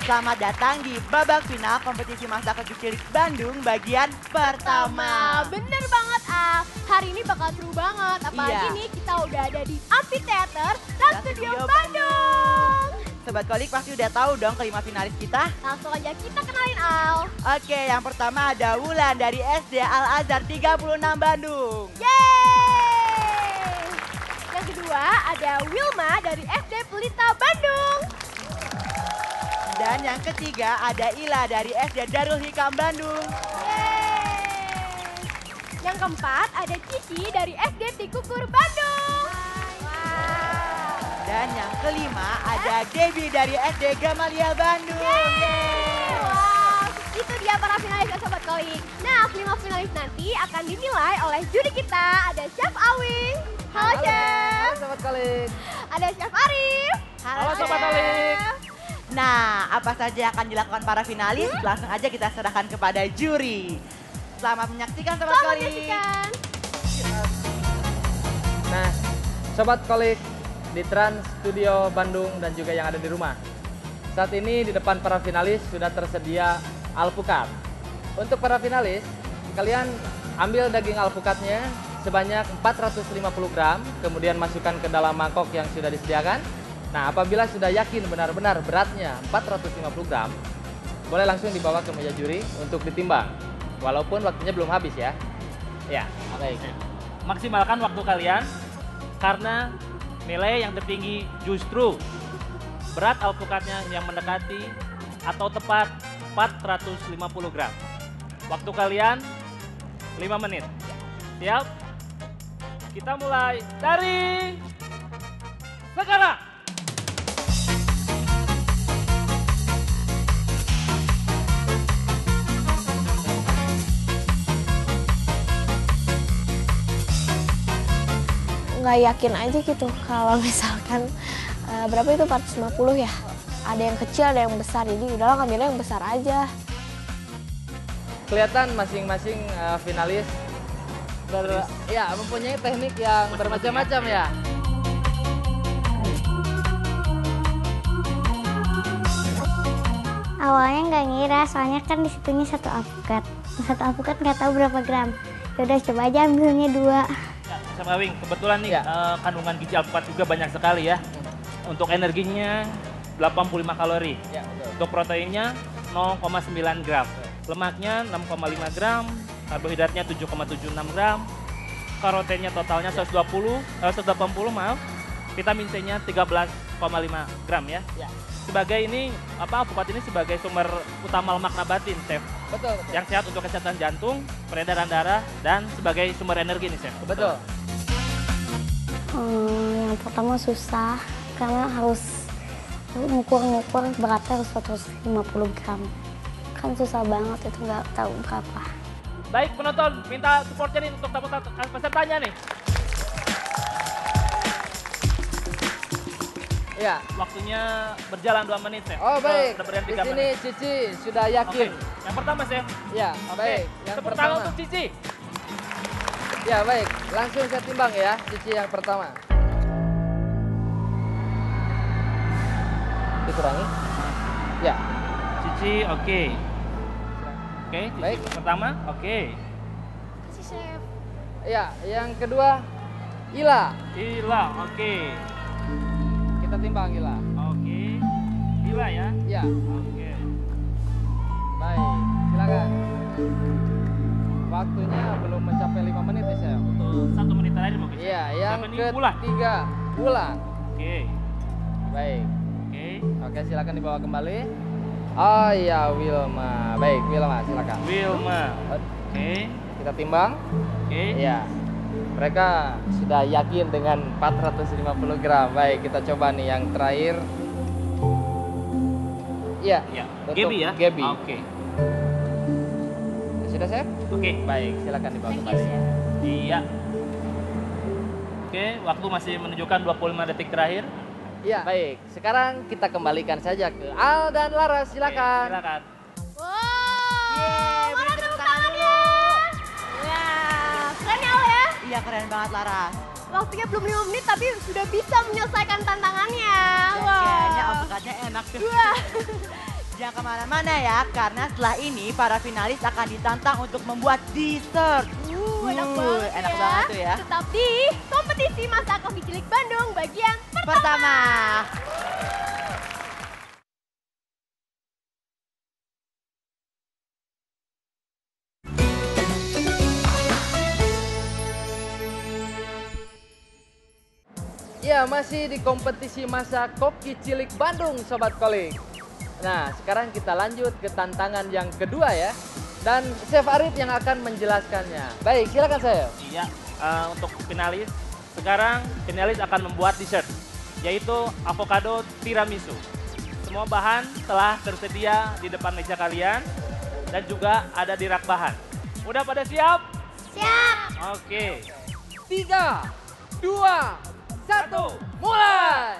Selamat datang di babak final kompetisi masak kecil Bandung bagian pertama. Bener banget, Al. Hari ini bakal seru banget. Apalagi nih kita udah ada di Amphitheater Trans Studio Bandung. Sobat Kolik pasti udah tahu dong kelima finalis kita. Langsung aja kita kenalin, Al. Oke, yang pertama ada Wulan dari SD Al Azhar 36 Bandung. Yeay! Yang kedua ada Wilma dari SD Pelita Bandung. Dan yang ketiga ada Ila dari SD Darul Hikam Bandung. Yeay! Yang keempat ada Cici dari SD Tikukur Bandung. Dan yang kelima ada Debbie dari SD Gamalia Bandung. Yeay! Wow, itu dia para finalis ya Sobat Kolik. Nah, 5 finalis nanti akan dinilai oleh juri kita. Ada Chef Awing. Halo, Chef. Halo Sobat Kolik. Ada Chef Arif. Halo Sobat Kolik. Nah, apa saja yang akan dilakukan para finalis? Langsung aja kita serahkan kepada juri. Selamat menyaksikan Sobat Selamat Kolik. menyaksikan. Nah, Sobat Kolik di Trans Studio Bandung dan juga yang ada di rumah. Saat ini di depan para finalis sudah tersedia alpukat. Untuk para finalis, kalian ambil daging alpukatnya sebanyak 450 gram, kemudian masukkan ke dalam mangkok yang sudah disediakan. Nah, apabila sudah yakin benar-benar beratnya 450 gram, boleh langsung dibawa ke meja juri untuk ditimbang. Walaupun waktunya belum habis ya. Ya, baik. Maksimalkan waktu kalian karena nilai yang tertinggi justru berat alpukatnya yang mendekati atau tepat 450 gram. Waktu kalian 5 menit. Siap? Kita mulai dari sekarang. Nggak yakin aja gitu kalau misalkan berapa itu 450 ya, ada yang kecil ada yang besar, jadi udahlah ngambilnya yang besar aja. Kelihatan masing-masing finalis mempunyai teknik yang bermacam-macam ya. Awalnya nggak ngira, soalnya kan disitunya satu alpukat. Satu alpukat nggak tahu berapa gram. Yaudah coba aja ambilnya 2. Chef Awing, kebetulan nih kandungan gizi alpukat juga banyak sekali ya. Untuk energinya 85 kalori. Ya, betul. Untuk proteinnya 0,9 gram. Lemaknya 6,5 gram, karbohidratnya 7,76 gram, karotennya totalnya 180 maaf, vitamin C-nya 13,5 gram ya. Ya. Sebagai ini alpukat ini sebagai sumber utama lemak nabatin, Chef. Betul. Yang sehat untuk kesehatan jantung, peredaran darah, dan sebagai sumber energi nih, Chef. Betul. Yang pertama susah karena harus ngukur beratnya harus 450 gram. Kan susah banget itu nggak tahu berapa. Baik penonton, minta supportnya nih untuk tamu pesertanya nih. Ya. Waktunya berjalan 2 menit, Chef. Oh baik, Sudah berhenti di 3 sini menit. Cici sudah yakin. Oke. Yang pertama, Chef. Ya, Oke. baik. Yang Tepuk tangan pertama. untuk Cici. Ya baik, langsung saya timbang ya, Cici yang pertama. Dikurangi. Ya. Cici, oke. Oke, Cici Baik. pertama, oke. Kasih Chef. Ya, yang kedua Ila. Ila, oke. Kita timbang Ila. Oke. Ila ya. Ya, Oke. baik. Silakan. Waktunya belum mencapai 5 menit ya, Chef. Untuk 1 menit terakhir mungkin. Iya, yang Siapa nih? Wulan. ketiga Wulan. Oke. Baik. Oke. Oke, silakan dibawa kembali. Oh iya, Wilma. Baik, Wilma, silakan. Wilma. Oke. Kita timbang. Oke. Iya. Mereka sudah yakin dengan 450 gram. Baik, kita coba nih yang terakhir. Iya. Ya. untuk Gaby ya. Gaby. Oke. Sudah, Chef? Oke. Baik, silakan dibawa Thank you, kembali. Chef. Iya. Oke, waktu masih menunjukkan 25 detik terakhir. Iya. Baik, sekarang kita kembalikan saja ke Al dan Laras. Silakan. Oke, silakan. Wow, mana tepuk tangannya? Ya, keren ya Al ya? Iya keren banget Laras. Waktunya belum 5 menit tapi sudah bisa menyelesaikan tantangannya. Dan kayaknya alpukatnya enak tuh. 2. Jangan kemana-mana ya, karena setelah ini para finalis akan ditantang untuk membuat dessert. Enak banget enak ya. banget tuh ya. Tetap di kompetisi Masak Kopi Cilik Bandung bagian Pertama. Ya, masih di kompetisi masak koki cilik Bandung, Sobat Kolik. Nah, sekarang kita lanjut ke tantangan yang kedua ya. Dan Chef Arif yang akan menjelaskannya. Baik, silakan Chef. Iya, untuk finalis, sekarang finalis akan membuat dessert, yaitu avocado tiramisu. Semua bahan telah tersedia di depan meja kalian dan juga ada di rak bahan. Udah pada siap? Siap. Oke. 3, 2, 1, mulai!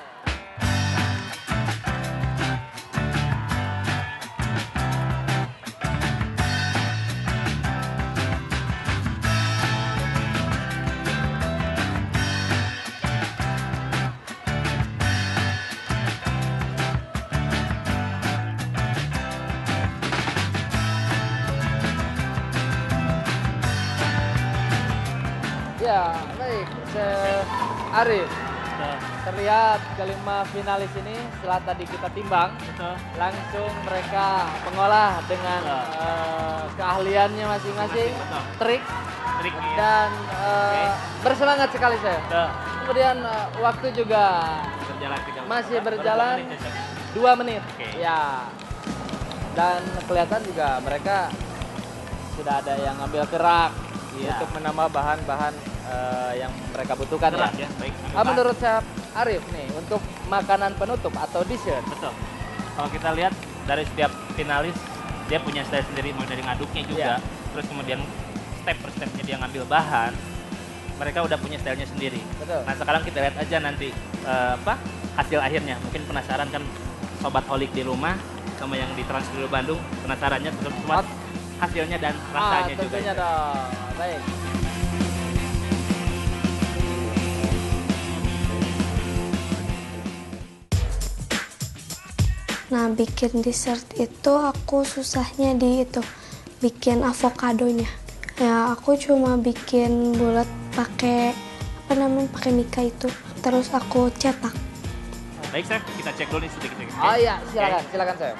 Ya, baik, Chef Arif. Betul. Terlihat kelima finalis ini setelah tadi kita timbang, Betul. langsung mereka mengolah dengan keahliannya masing-masing, Betul. trik, Triknya ya. dan bersemangat sekali saya. Betul. Kemudian waktu juga Berjalan 3 menit. masih Baru berjalan 2 menit ya, Chef? 2 menit. Oke. Ya. Dan kelihatan juga mereka sudah ada yang ambil kerak Iya. untuk menambah bahan-bahan yang mereka butuhkan Keras ya. ya, baik. Menurut Chef Arif nih, untuk makanan penutup atau dessert, Betul. Kalau kita lihat dari setiap finalis, dia punya style sendiri, mulai dari ngaduknya juga, terus kemudian step per stepnya dia ngambil bahan, mereka udah punya stylenya sendiri. Betul. Nah sekarang kita lihat aja nanti hasil akhirnya. Mungkin penasaran kan Sobat Holik di rumah sama yang di Trans Studio Bandung, penasarannya semua hasilnya dan rasanya juga. tentunya dong. Baik. Nah, bikin dessert itu aku susahnya di itu, bikin avokadonya. Ya, aku cuma bikin bulat pakai pakai mika itu. Terus aku cetak. Baik Chef, kita cek dulu nih sedikit. Oh iya, silakan Chef.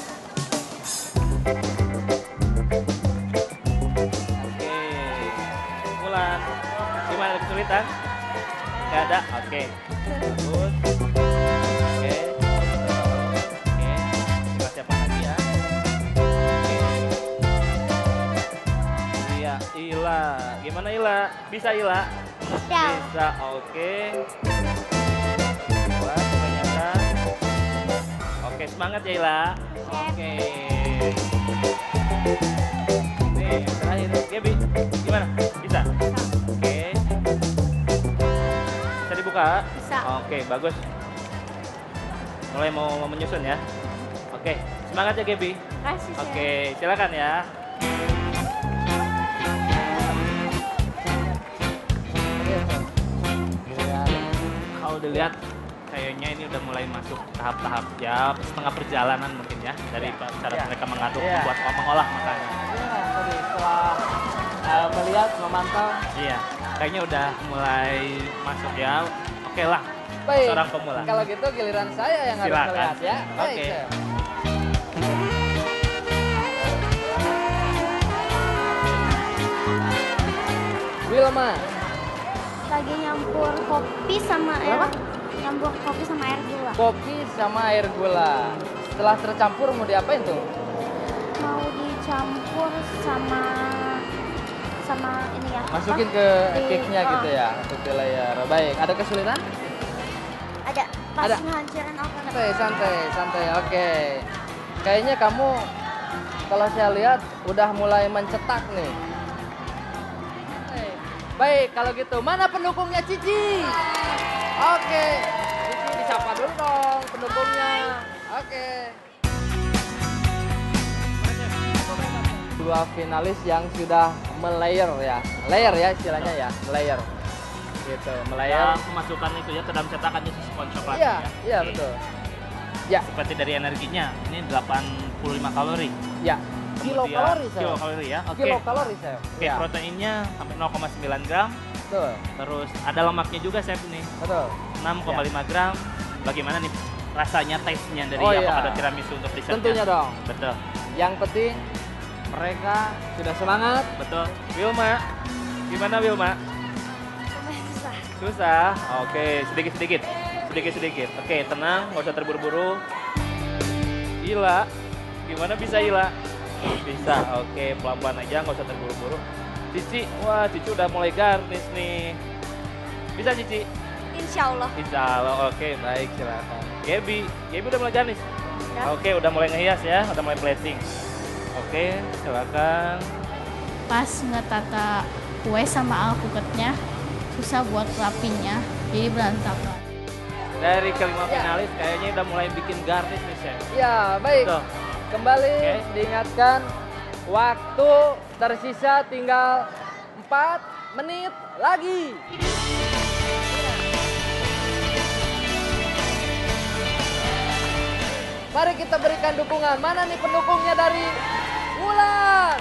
Oke. Bulan. Gimana kesulitan? Gak ada? Oke. Bagus. Oke. Oke. Kita siapkan lagi ya. Oke. Iya, Ila. Gimana Ila? Bisa Ila? Bisa. Oke. Buat kebanyakan. Oke, semangat ya Ila. Oke. Nih, terakhir. Gaby, gimana? Bisa? Oke. Bisa dibuka? Bisa. Oke, bagus. Mulai mau menyusun ya. Oke, semangat ya Gaby. Kasih Chef. Oke, silakan ya. Kalau dilihat kayaknya ini udah mulai masuk tahap-tahap ya setengah perjalanan mungkin ya dari cara mereka mengaduk membuat mengolah makanan. Ya, tadi setelah melihat, memantau. Iya, kayaknya udah mulai masuk ya. Oke lah, Baik, seorang pemula. kalau gitu giliran saya yang harus Silakan. melihat ya. Baik, Oke. Chef. Wilma, Lagi nyampur kopi sama air. Nyampur kopi sama air gula. kopi sama air gula. Setelah tercampur mau diapain tuh? Mau dicampur sama ini ya. Masukin apa? ke Di- cake-nya gitu ya, untuk di layer. Baik, ada kesulitan? Ada. Pas Ada. ngehancurin avocado. Santai. Oke. Kayaknya kamu, kalau saya lihat, udah mulai mencetak nih. Baik, kalau gitu, mana pendukungnya Cici? Oke. Cici disapa dulu dong pendukungnya. Oke. Dua finalis yang sudah melayer ya. Layer ya istilahnya ya, melayer. Gitu, Ya, melayer. masukkan itu ya ke dalam cetakannya si spons coklat. Iya, ya. iya Oke. betul. Ya. Seperti dari energinya, ini 85 kalori. Ya. Kilokalori, Chef. Kilokalori ya. Oke. Kilokalori, Chef. Oke, proteinnya sampai 0,9 gram. Betul. Terus ada lemaknya juga, Chef, nih. Betul. 6,5 gram. Bagaimana nih rasanya, taste-nya dari Oh, iya. avocado tiramisu untuk dessertnya? Tentunya dong. Betul. Yang penting mereka sudah semangat. Betul. Wilma, gimana Wilma? Susah. Susah? Oke, sedikit-sedikit. Sedikit-sedikit. Oke, tenang, nggak usah terburu-buru. Ila, gimana bisa Ila? Bisa, oke, pelan-pelan aja, nggak usah terburu-buru. Cici, wah Cici udah mulai garnish nih. Bisa Cici? Insya Allah. Insya Allah, oke, baik, silakan. Gaby udah mulai garnish? Udah. Oke, udah mulai ngehias ya, udah mulai plating. Oke, silakan. Pas ngetata kue sama alpukatnya susah buat rapinya, jadi berantakan. Dari kelima finalis kayaknya udah mulai bikin garnish nih, Chef. Ya, baik. Betul. Kembali Oke. diingatkan waktu tersisa tinggal 4 menit lagi. Mari kita berikan dukungan. Mana nih pendukungnya dari Wulan?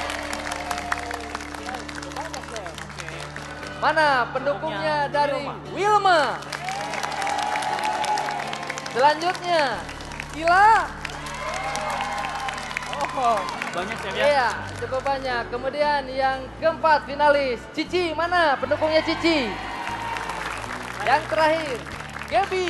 Mana pendukungnya dari Wilma? Selanjutnya, Ila. Oh, Banyak, Chef ya? iya, cukup banyak. Kemudian yang keempat finalis, Cici. Mana pendukungnya Cici? Yang terakhir, Gaby.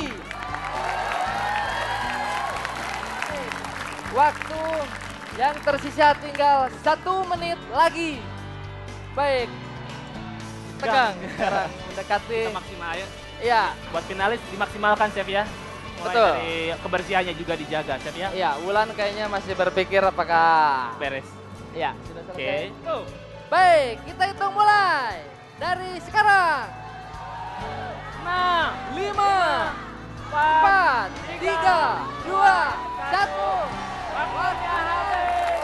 Waktu yang tersisa tinggal 1 menit lagi. Baik. Tegang sekarang mendekati. Kita maksimal ya. Iya, Buat finalis dimaksimalkan, Chef ya. Mulai Betul. dari kebersihannya juga dijaga, Chef ya. iya. Wulan kayaknya masih berpikir apakah. Beres. Iya, sudah Oke. selesai. Go. Baik, kita hitung mulai dari sekarang. 6, 5, 4, 3, 2, 1. Waktunya habis.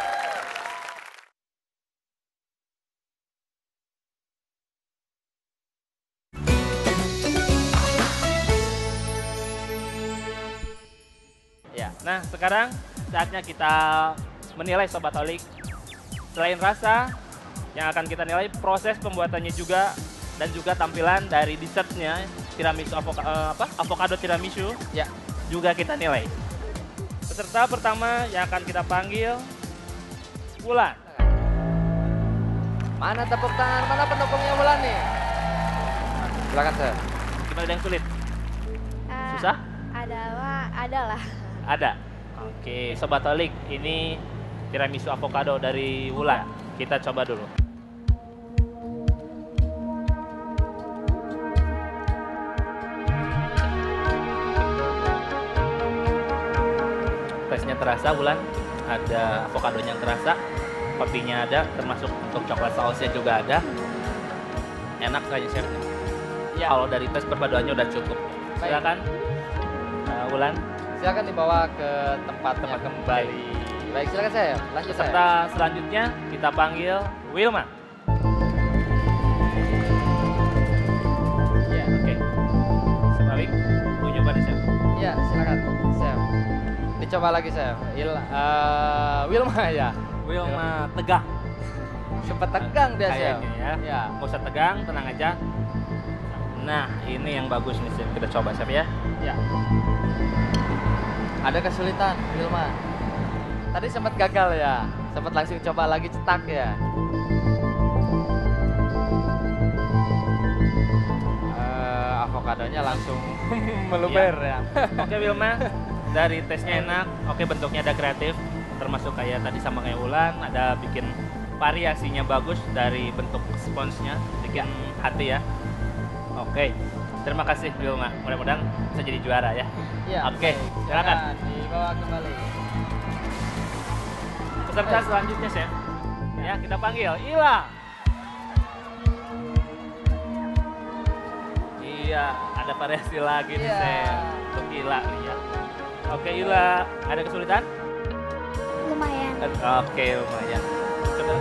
Ya, nah sekarang saatnya kita menilai Sobat Holik. Selain rasa, yang akan kita nilai proses pembuatannya juga dan juga tampilan dari dessertnya tiramisu avocado tiramisu Ya, juga kita nilai. Peserta pertama yang akan kita panggil Wulan. mana tepuk tangan, mana pendukungnya Wulan nih? Silakan, Sir. Gimana ada yang sulit? Ah, Susah? Ada lah. Ada. Oke, Sobat Holik, ini tiramisu avocado dari Wulan. Kita coba dulu. Tesnya terasa, Wulan. Ada avokadonya yang terasa, kopinya ada, termasuk untuk coklat sausnya juga ada. Enak kayaknya, Chef. Ya. Kalau dari tes perpaduannya udah cukup. Baik. Silakan, Wulan. Silakan dibawa ke tempat kembali. Baik, silakan saya. Lanjut saya. Peserta selanjutnya kita panggil Wilma. Iya. Oke. Sebalik, mau nyoba nih, Chef. Iya, silakan, Chef. Dicoba lagi, Chef. Wilma ya. Wilma tegang. Sempat tegang dia, Chef. Kayaknya ya. Ya. Nggak usah tegang, tenang aja. Nah, ini yang bagus nih, Chef. Kita coba, Chef ya. Ya. Ada kesulitan, Wilma. Tadi sempat gagal ya. Sempat langsung coba lagi cetak ya. Avokadonya langsung meluber ya. Oke, Wilma. Dari tesnya enak. Oke, bentuknya ada kreatif. Termasuk kayak tadi sama kayak Wulan. Ada bikin variasinya bagus dari bentuk sponsnya. Bikin hati ya. Oke. Terima kasih, Wilma. Mudah-mudahan bisa jadi juara ya. Iya. Oke, silakan. Dibawa kembali. Peserta selanjutnya, Chef. Ya, kita panggil Ila. Iya, ada variasi lagi nih, Iya. Chef. Untuk Ila nih ya. Oke, Ila. Ada kesulitan? Lumayan. Oke, lumayan. Coba.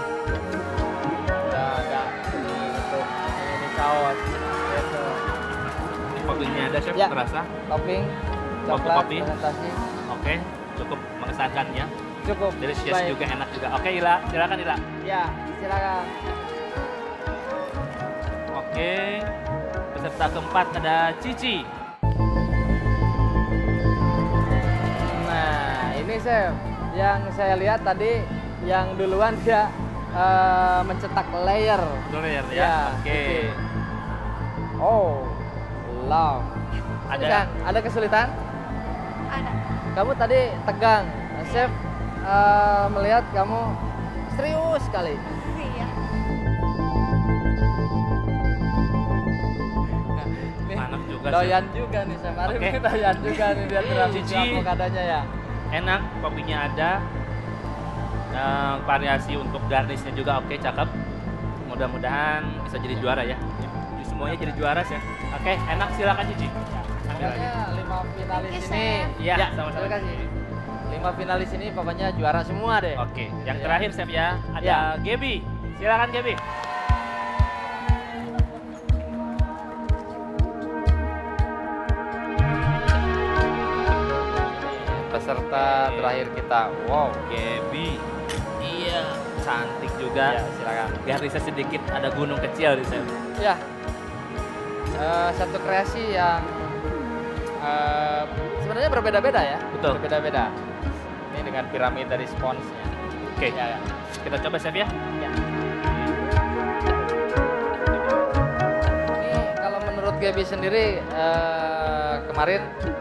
Udah ada untuk ini saus. Gitu. Toppingnya ada, Chef, Ya. terasa. Topping coklat, kopi. fermentasi. Oke, cukup mengesankan ya. Cukup. Delicious Baik. juga, enak juga. Oke, Ila, silakan Ila. Ya, silakan. Oke, peserta keempat ada Cici. Nah, ini chef, yang saya lihat tadi yang duluan dia mencetak layer. Dulu ya, Ya, Oke. Oh, love. Ada Ada kesulitan? Ada. Kamu tadi tegang. Chef melihat kamu serius sekali. Iya. anak juga. Doyan juga nih chef. Hari Oke. ini doyan juga nih dia tiramisu Cici. avokadonya ya. Enak, kopinya ada. Variasi untuk garnisnya juga oke, cakep. Mudah-mudahan bisa jadi juara ya. Semuanya jadi juara sih. Oke, enak, silakan Cici. Ambil lagi. Pokoknya 5 finalis Thank you, ini, chef. ya, Ya, sama-sama. terima kasih. 5 finalis ini pokoknya juara semua deh. Oke, yang Ya. terakhir chef ya, ada Ya. Gaby. Silakan Gaby. Peserta Oke. terakhir kita, wow. Gaby. Iya, cantik juga. Ya, silakan. Garisnya sedikit, ada gunung kecil di chef. Ya, satu kreasi yang sebenarnya berbeda-beda ya. Betul. Berbeda-beda. Ini dengan piramida responsnya. Oke, Ya, ya. kita coba chef ya. Ya. Ini kalau menurut Gaby sendiri kemarin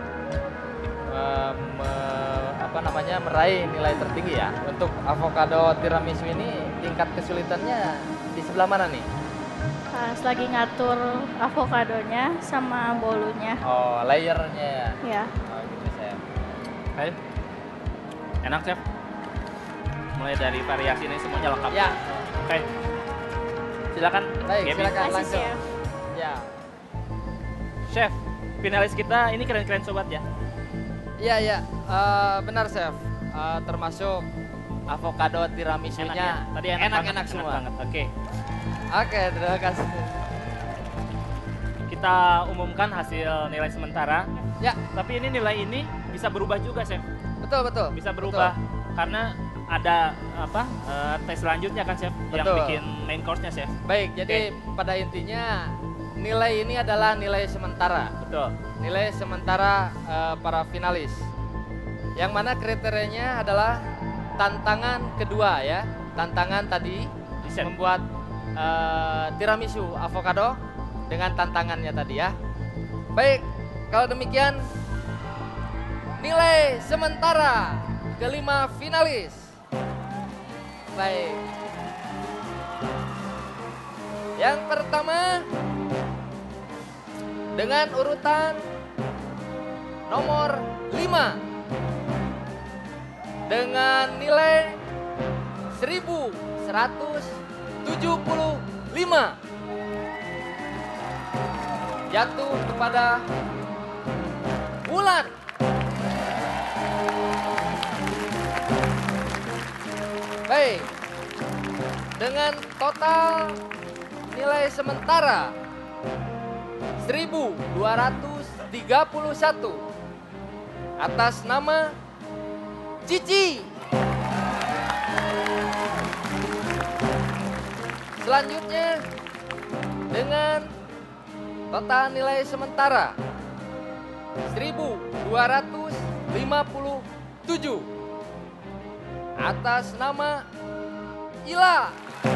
meraih nilai tertinggi ya untuk avocado tiramisu ini. Tingkat kesulitannya di sebelah mana nih? Pas lagi ngatur avokadonya sama bolunya. Oh, layernya ya. Ya. Oh, gitu chef. Ayo. Enak chef. Mulai dari variasi ini semuanya lengkap. Ya. Oke. Silakan. Baik, Gaby. silakan Makasih, langsung. Chef. Ya. Chef, finalis kita ini keren-keren sobat ya. Iya, iya. Benar, chef. Termasuk avocado tiramisunya Enak ya? Tadi enak enak banget, semua. enak banget. Oke. Oke, terima kasih. Kita umumkan hasil nilai sementara. Ya, Tapi ini nilai ini bisa berubah juga, chef. betul betul. Bisa berubah karena ada tes selanjutnya kan, chef, yang Betul. bikin main course-nya, chef. Baik, jadi pada intinya nilai ini adalah nilai sementara. Betul. Nilai sementara para finalis. Yang mana kriterianya adalah tantangan kedua ya. Tantangan tadi Dessert. membuat tiramisu avocado dengan tantangannya tadi ya. Baik, kalau demikian nilai sementara kelima finalis. Baik. Yang pertama dengan urutan nomor 5 dengan nilai 1175 jatuh kepada Wulan. Baik, dengan total nilai sementara 1231 atas nama Cici. Selanjutnya dengan total nilai sementara 1257 atas nama Ila.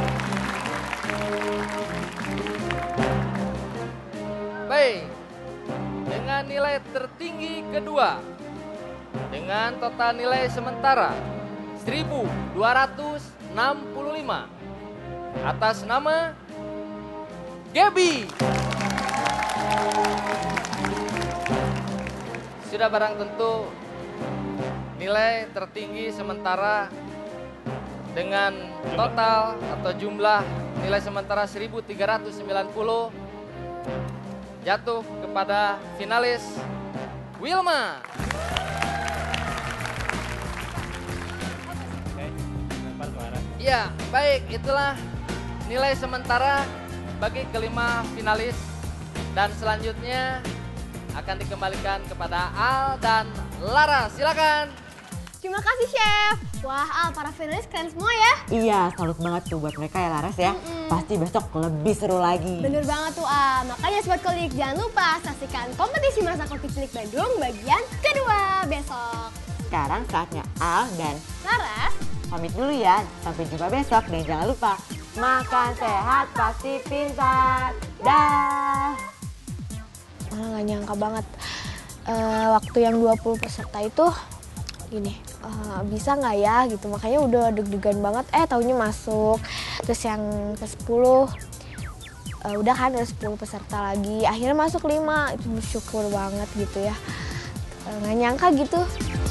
Baik, dengan nilai tertinggi kedua dengan total nilai sementara 1265 atas nama Gaby. Sudah barang tentu nilai tertinggi sementara dengan total atau jumlah nilai sementara 1390 jatuh kepada finalis Wilma. Oke. Lempar ke arah. Ya, baik, itulah nilai sementara bagi kelima finalis. Dan selanjutnya akan dikembalikan kepada Al dan Lara. Silakan. Terima kasih, Chef. Wah, Al, para finalis keren semua ya. Iya, salut banget tuh buat mereka ya Laras ya. Pasti besok lebih seru lagi. Bener banget tuh, Al. Makanya Sobat Kolik, jangan lupa saksikan kompetisi Masak Kopi Cilik Bandung bagian kedua besok. Sekarang saatnya Al dan Laras, pamit dulu ya. Sampai jumpa besok dan jangan lupa makan sehat pasti pintar. Dah. Malah gak nyangka banget waktu yang 20 peserta itu gini, bisa nggak ya gitu, makanya udah deg-degan banget, taunya masuk. Terus yang ke-10 udah kan ada 10 peserta lagi, akhirnya masuk 5, itu bersyukur banget gitu ya, nggak nyangka gitu.